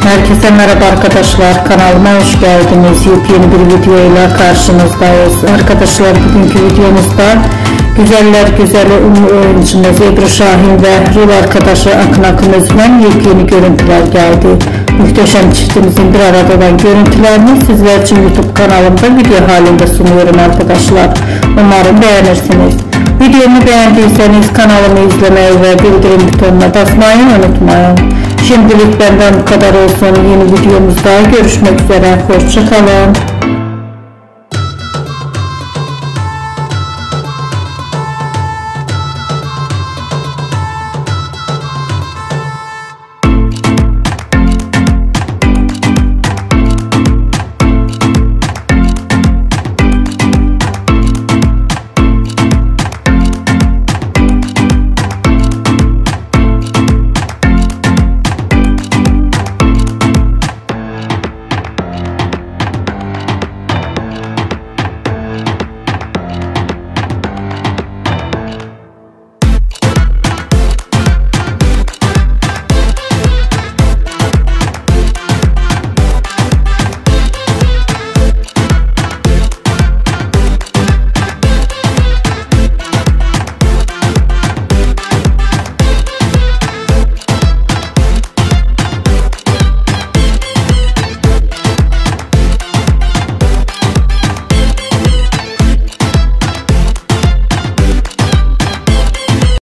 Herkese merhaba arkadaşlar, kanalıma hoş geldiniz. Yepyeni bir video ile karşınızdayız. Arkadaşlar, bugünkü videomuzda güzeller güzeli ünlü oyuncumuz Ebru Şahin ve rol arkadaşı Akın Akınöz'den yepyeni görüntüler geldi. Muhteşem çiftimizin bir arada olan görüntülerini sizler için YouTube kanalımda video halinde sunuyorum arkadaşlar. Umarım beğenirsiniz. Videomu beğendiyseniz kanalımı izlemeyi ve bildirim butonuna basmayı unutmayın. Şimdilik benden bu kadar olsun. Yeni videomuzda görüşmek üzere. Hoşça kalın.